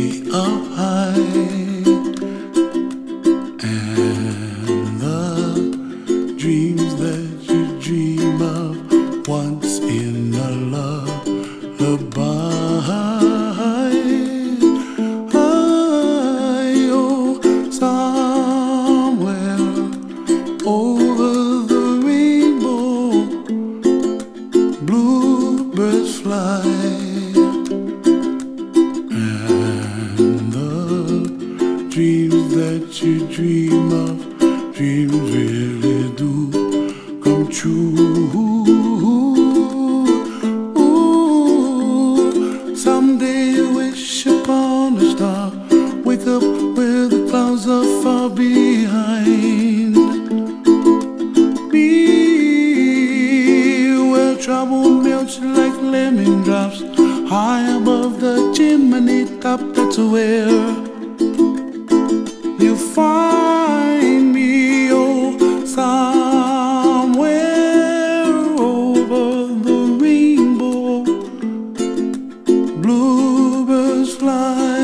up high, and the dreams that you dream of once in a lullaby. Bluebirds fly, and the dreams that you dream of, dreams really do come true. Ooh, someday you wish upon a star, wake up where the clouds are far behind. Trouble melts like lemon drops high above the chimney top. That's where you find me, oh, somewhere over the rainbow. Bluebirds fly,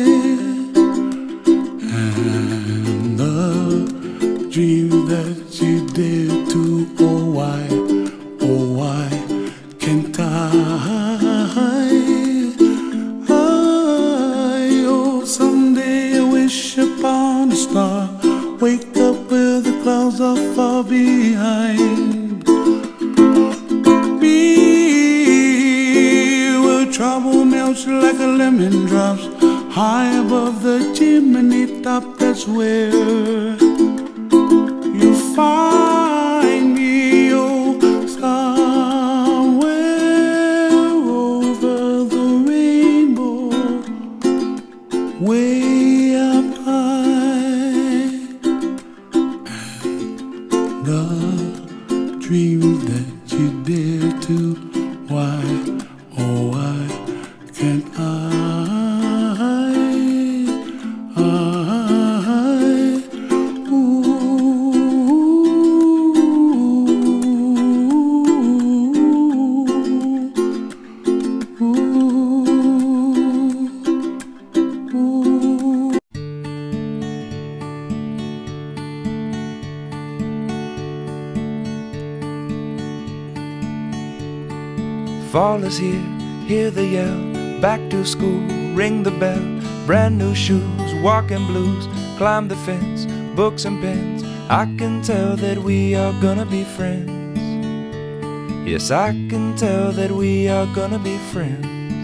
and the dream that you dare to, oh why can't I? Oh, someday I wish upon a star, wake up where the clouds are far behind. Be where trouble melts like a lemon drops high above the chimney top. That's where you find me, oh, way up high, and the dreams that you dare to, why, oh why can't I? Fall is here, hear the yell, back to school, ring the bell, brand new shoes, walking blues, climb the fence, books and pens. I can tell that we are gonna be friends. Yes, I can tell that we are gonna be friends.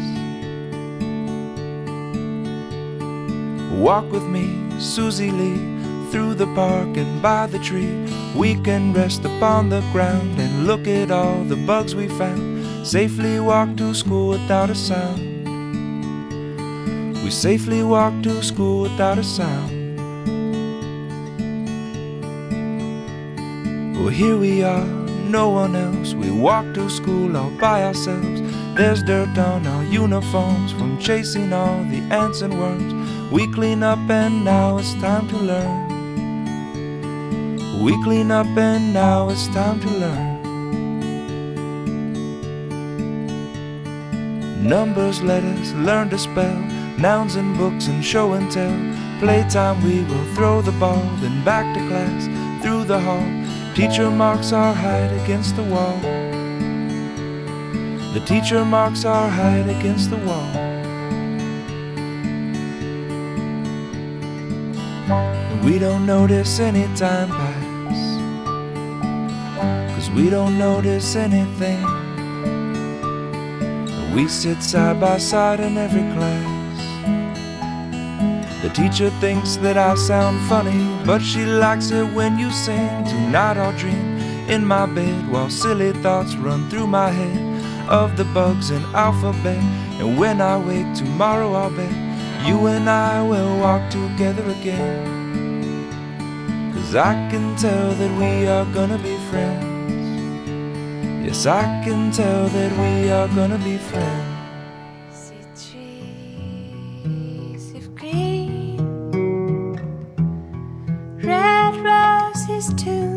Walk with me, Susie Lee, through the park and by the tree. We can rest upon the ground and look at all the bugs we found. Safely walk to school without a sound. We safely walk to school without a sound. Well, here we are, no one else. We walk to school all by ourselves. There's dirt on our uniforms from chasing all the ants and worms. We clean up and now it's time to learn. We clean up and now it's time to learn. Numbers, letters, learn to spell, nouns and books and show and tell. Playtime we will throw the ball, then back to class, through the hall. Teacher marks our height against the wall. The teacher marks our height against the wall. And we don't notice any time pass, 'cause we don't notice anything. We sit side by side in every class. The teacher thinks that I sound funny, but she likes it when you sing. Tonight I'll dream in my bed while silly thoughts run through my head of the bugs in alphabet. And when I wake tomorrow, I'll bet you and I will walk together again. 'Cause I can tell that we are gonna be friends. Yes, I can tell that we are gonna be friends. See trees of green, red roses too.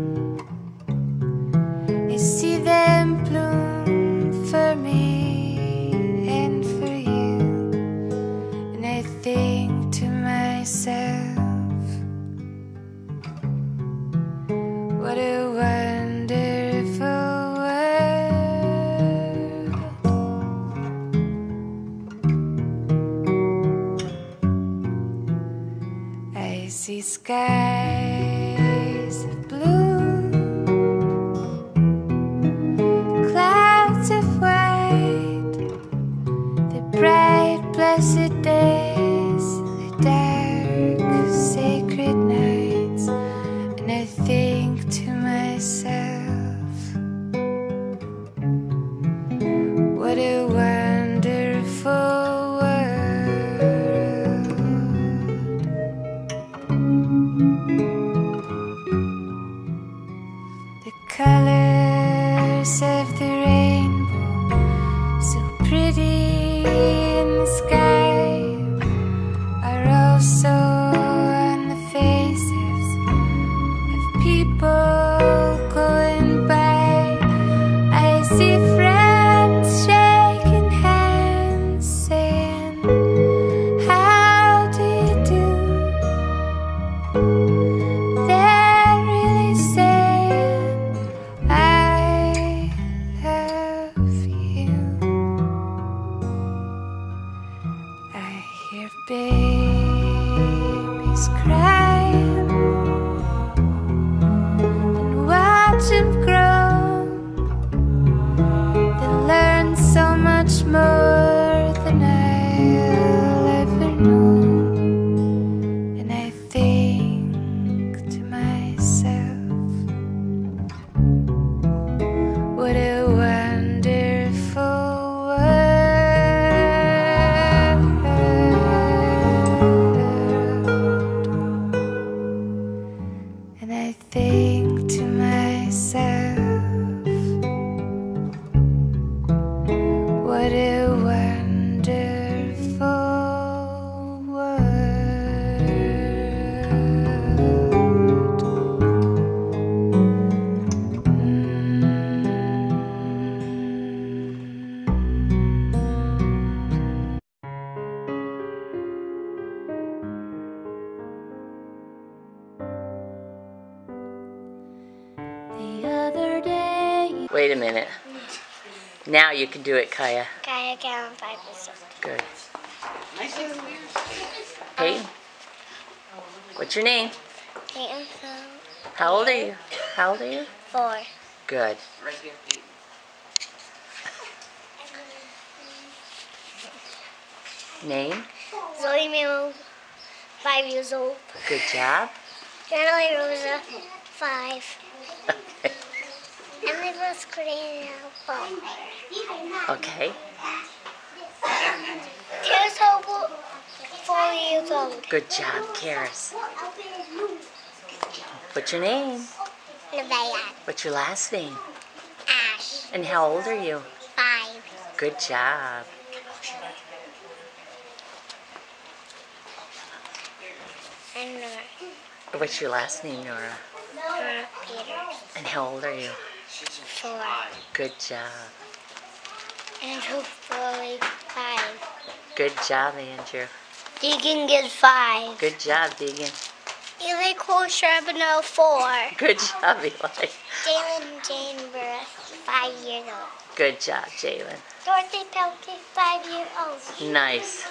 I see them bloom for me and for you, and I think to myself, what a wonderful world. I see skies of blue, clouds of white, the bright blessed days, the dark sacred nights, and I think to myself, what a wonderful world. The colors of the rainbow, so pretty in the sky, are also on the faces of people going by. I see friends shaking hands, saying, how do you do? They're really saying, I love you. I hear babies crying and watch them grow. They learn so much more than I'll ever know. And I think to myself, what a wonderful world. And I think to myself, what a wonderful The other day. Wait a minute. Now you can do it, Kaya. Kaya count 5 years old. Good. Peyton, what's your name? Peyton, How old are you? How old are you? 4. Good. Name? Zoe Milo, 5 years old. Good job. Natalie Rosa, 5. Emily was created 4. Okay. Karis Hope, 4 years old. Good job, Karis. What's your name? Nevaeh, What's your last name? Ash, And how old are you? 5. Good job. And Nora, What's your last name, Nora? Nora Peters, And how old are you? 4. Good job. Andrew Foley, 5. Good job, Andrew. Deegan gets 5. Good job, Deegan. Eli Cole Charbonneau, 4. Good job, Eli. Jalen Jane Burris, 5 years old. Good job, Jalen. Dorothy Pelkey, 5 years old. Nice.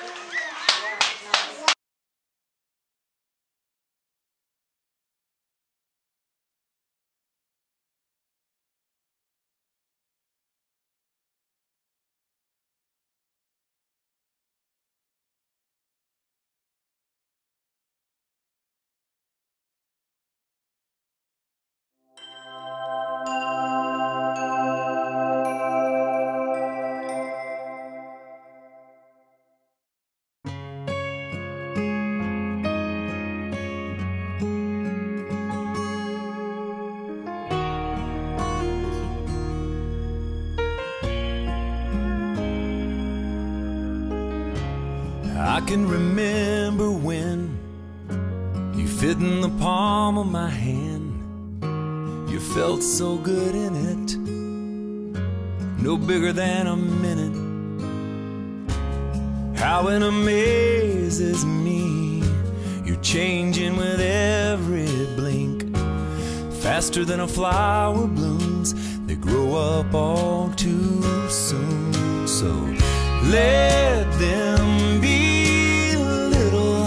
I can remember when you fit in the palm of my hand. You felt so good in it, no bigger than a minute. How it amazes me, you're changing with every blink. Faster than a flower blooms, they grow up all too soon. So let them be little,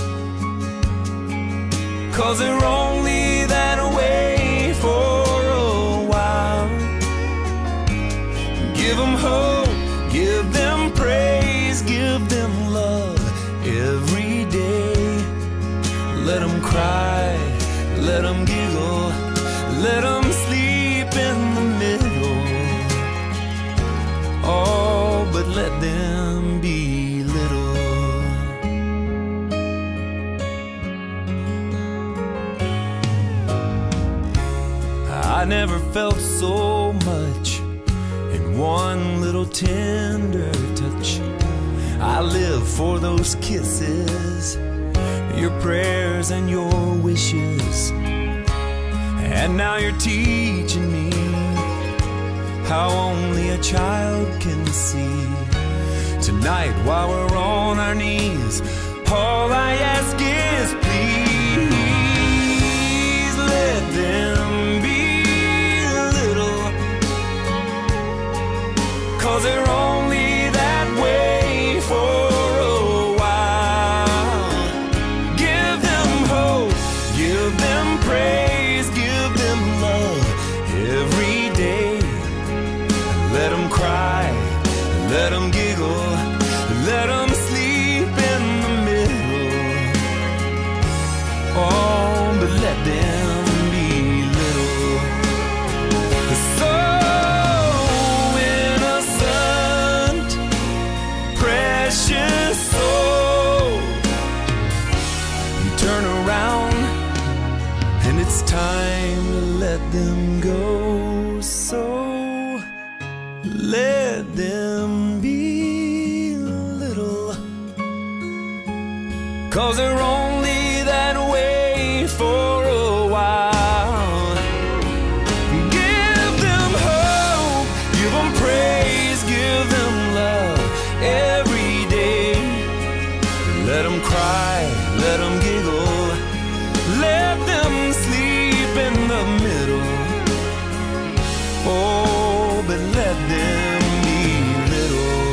'cause they're only that way for a while. Give them hope, give them praise, give them love every day. Let them cry, let them giggle, let them sleep in the middle. Oh, but let them be little. I never felt so much in one little tender touch. I live for those kisses, your prayers and your wishes. And now you're teaching me how only a child can see. Tonight while we're on our knees, all I ask is please let them be little, 'cause they're only that way for a while. Give them hope, give them praise, give them love every day. Let them cry, let them giggle, let them sleep in the middle. Oh, but let them be little. So innocent, precious soul. You turn around and it's time to let them go. So let them be little, 'cause they're only that way for a while. Give them hope, give them praise, give them love every day. Let them cry, let them giggle, let them sleep in the middle. Oh, but let them be little.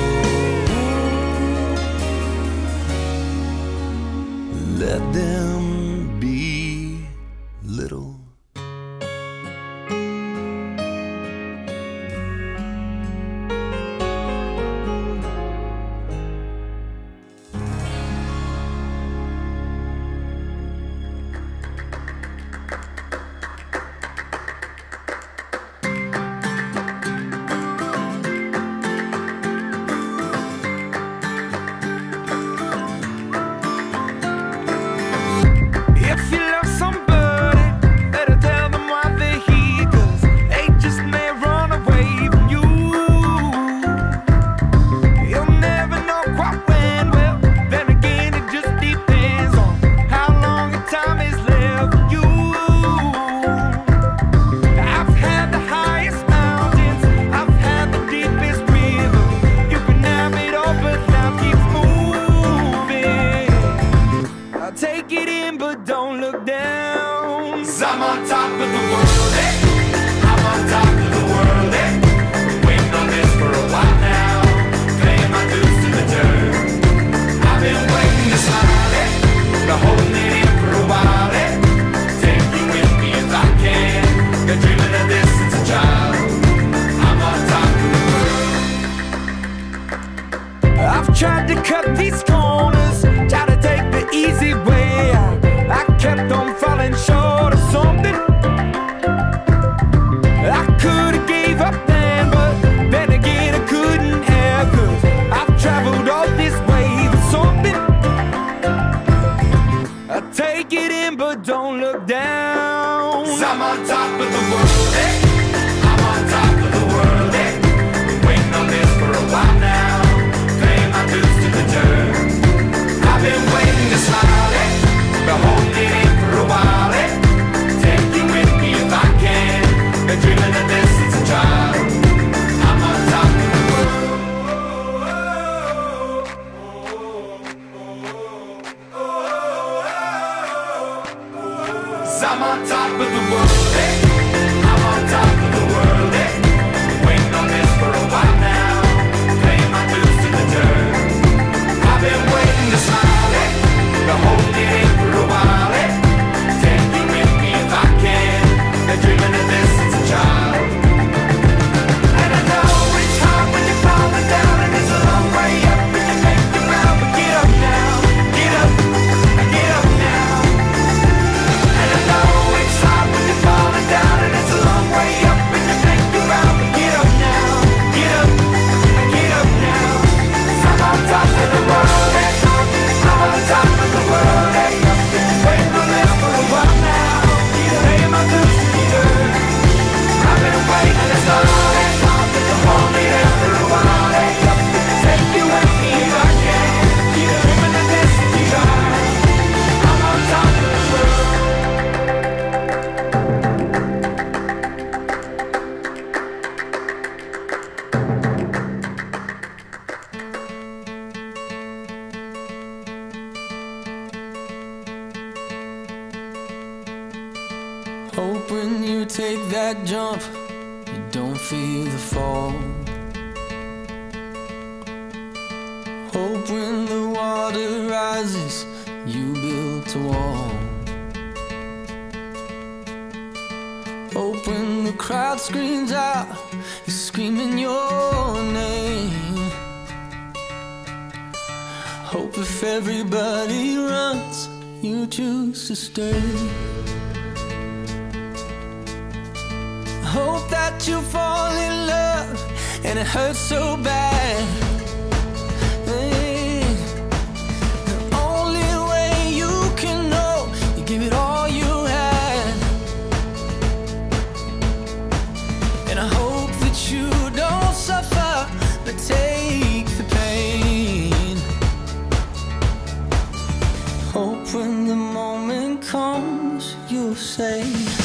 Let them be little. If you love somebody, better tell them why they're here, 'cause they just may run away from you. You'll never know quite when, well, then again it just depends on how long your time is left for you. I've had the highest mountains, I've had the deepest river. You can have it all, but life keeps moving. I'll take it in, but don't look down. 'Cause I'm on top of the world, eh? I'm on top of the world, eh? Been waiting on this for a while now, paying my dues to the dirt. I've been waiting to smile, eh? Been holding it in for a while, eh? Take you with me if I can. Been dreaming of this since a child. I'm on top of the world. I've tried to cut these corners, try to take the easy way out. I kept on falling short of something. I could've gave up then, but then again I couldn't have, 'cause I've traveled all this way for something. I take it in, but don't look down. 'Cause I'm on top of the world, eh? I'm on top of the world, eh? Been waiting on this for a while now, paying my dues to the dirt. I've been waiting to smile, eh? Been holding it in for a while, eh? Take you with me if I can. Been dreaming of this since a child. I'm on top of the world. I'm on top of the world, hey. I'm on top of the world, hey. Waiting on this for a while now, paying my dues to the dirt. I've been waiting to smile, hey, to hold it in for a while, hey. Take you with me if I can. Been dreaming of this since a child. And I know it's hard when you're falling down, and it's a long way up and you make your round, but get up now, get up, get up now. And I know it's hard when you're falling down, and it's a long way up and you make your round, but get up now, get up, get up now. 'Cause I'm on top of the world, hey. I'm on top of the world, hey. Waiting for this for a while now, paying my dues to the earth. I've been waiting this long, hey. To hold me there for a while, hey. Take you with me if I can. Keep dreaming of this if you are. I'm on top of the world. Hope when you take that jump, you don't feel the fall. Hope when the water rises, you built a wall. Hope when the crowd screams out, you're screaming your name. Hope if everybody runs, you choose to stay. Hope that you fall in love and it hurts so bad. Hey, the only way you can know, you give it all you had. And I hope that you don't suffer, but take the pain. Hope when the moment comes, you'll say,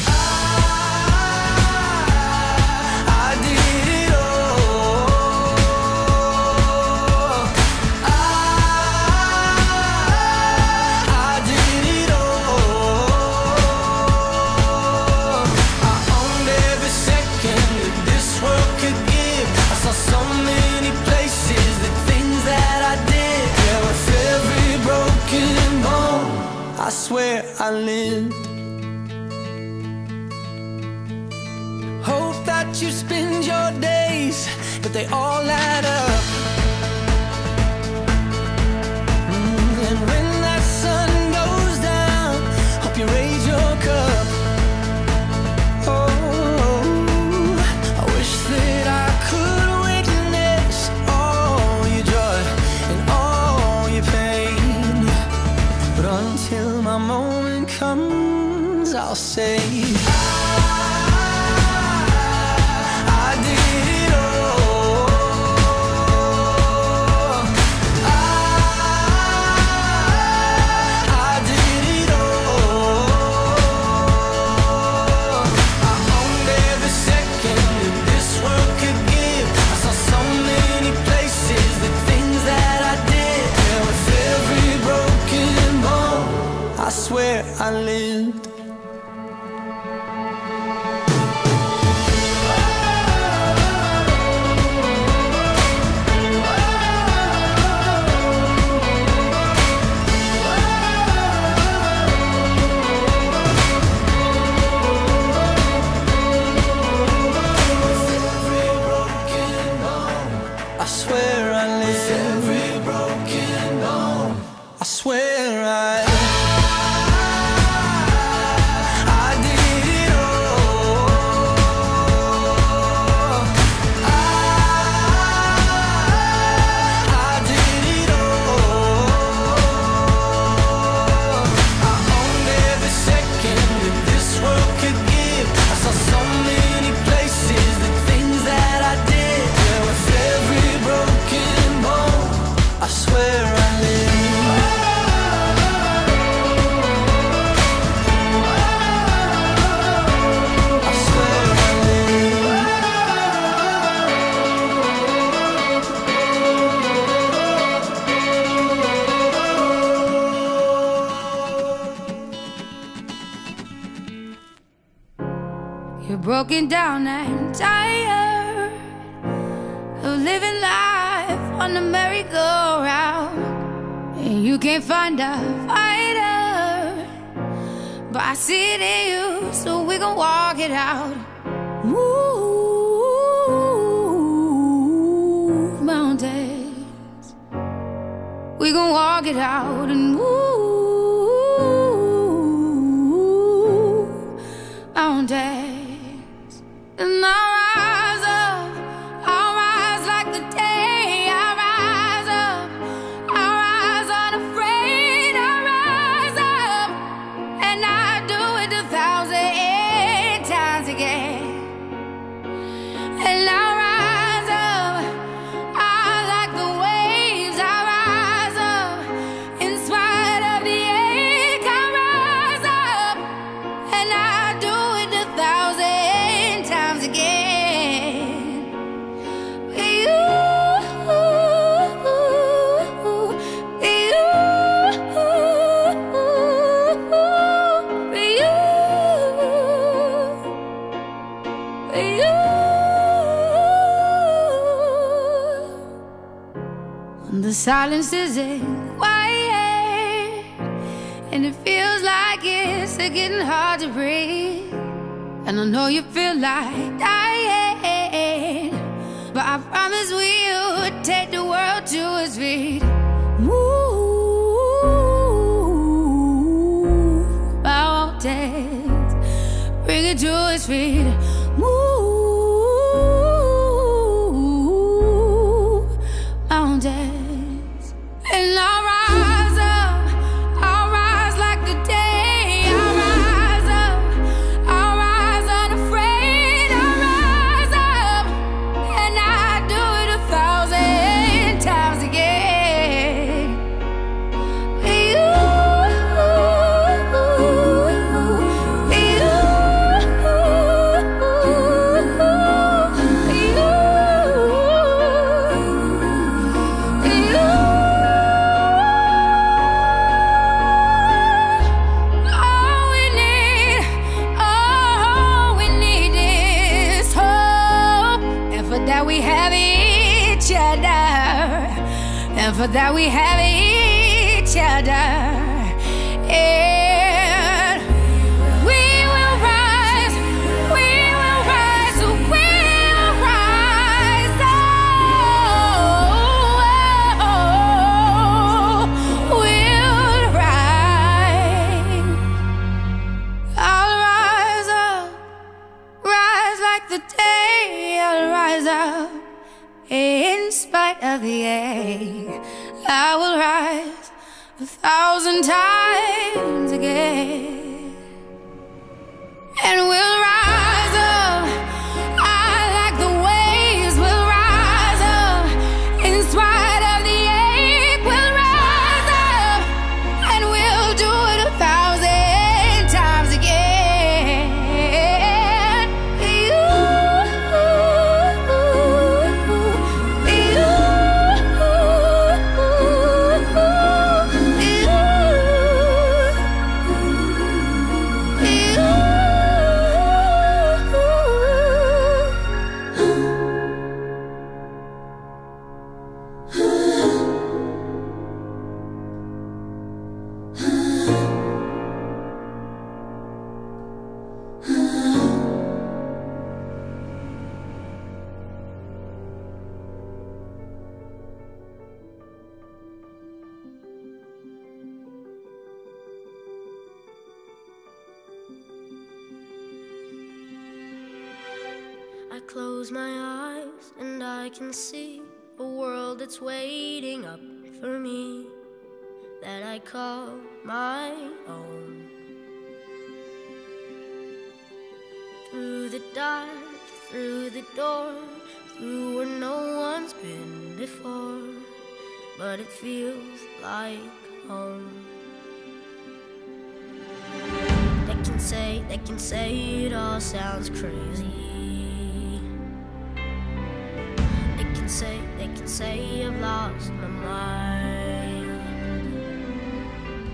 I swear I lived. Hope that you spend your days, but they all add up. And when that sun goes down, hope you raise your cup. Oh, I wish that I could witness all your joy and all your pain. But until my moment comes, I'll say, I did it all. I did it all. I owned every second that this world could give. I saw so many places, the things that I did. And with every broken bone, I swear I lived. I swear I lived. Every broken bone, I swear I You're broken down and tired of living life on the merry-go-round, and you can't find a fighter, but I see it in you, so we gon' walk it out. Move mountains, we gon' walk it out and move mountains. And I'll rise up, I'll rise like the day. I'll rise up, I'll rise unafraid. I'll rise up, and I'll do it 1,000 times again. And I'll rise up, I like the waves. I'll rise up, in spite of the ache. I'll rise up, and I'll do it 1,000 times again. When the silence isn't quiet and it feels like it's getting hard to breathe, and I know you feel like dying, but I promise we'll take the world to its feet. Move mountains, bring it to its feet. Move mountains, and I'll rise up, I'll rise like the day. I'll rise up, I'll rise unafraid. I'll rise up, and I'll do it 1,000 times again. That we have each other, and for that we have each other, and we will rise, we will rise, we'll rise, we'll rise. I'll rise up, rise like the day. I'll rise up, in spite of the ache. I will rise 1,000 times again, and we'll rise up. I like the waves. We'll rise up, in spite of the ache. We'll rise up, and we'll do it 1,000 times again. I close my eyes and I can see a world that's waiting up for me, that I call my own. Through the dark, through the door, through where no one's been before, but it feels like home. They can say it all sounds crazy. They can say I've lost my mind.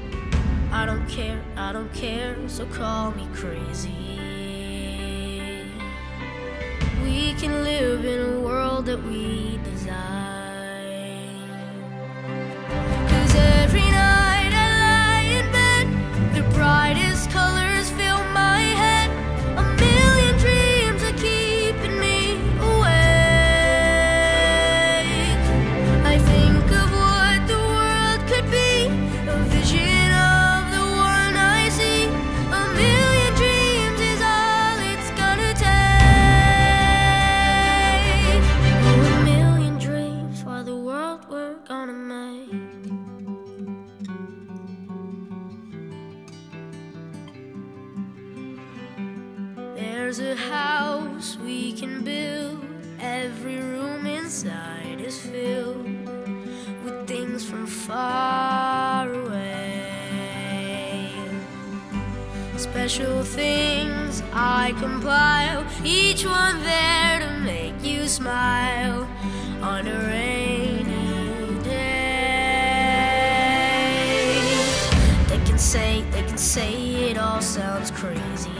I don't care, so call me crazy. we can live in a world that we design. 'Cause every night I lie in bed, the brightest colors fill my head. A million dreams are keeping me awake. I think of what the world could be, a vision of the one I see. A million dreams is all it's gonna take. Oh, a million dreams for the world we're gonna make. There's a house we can build. Every room inside is filled with things from far away. Special things I compile, each one there to make you smile on a rainy day. They can say it all sounds crazy.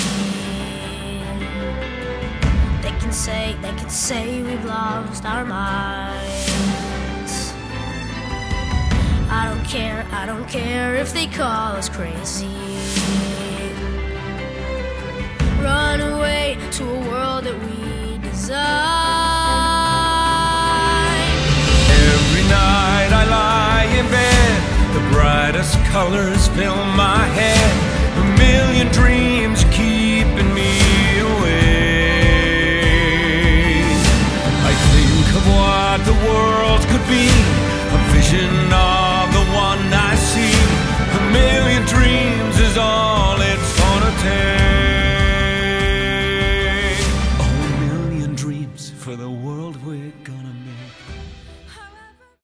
They can say we've lost our minds. I don't care if they call us crazy. Run away to a world that we design. Every night I lie in bed, the brightest colors fill my head. A million dreams keeping me awake. I think of what the world could be, a vision of the one I see. A million dreams is all it's gonna take.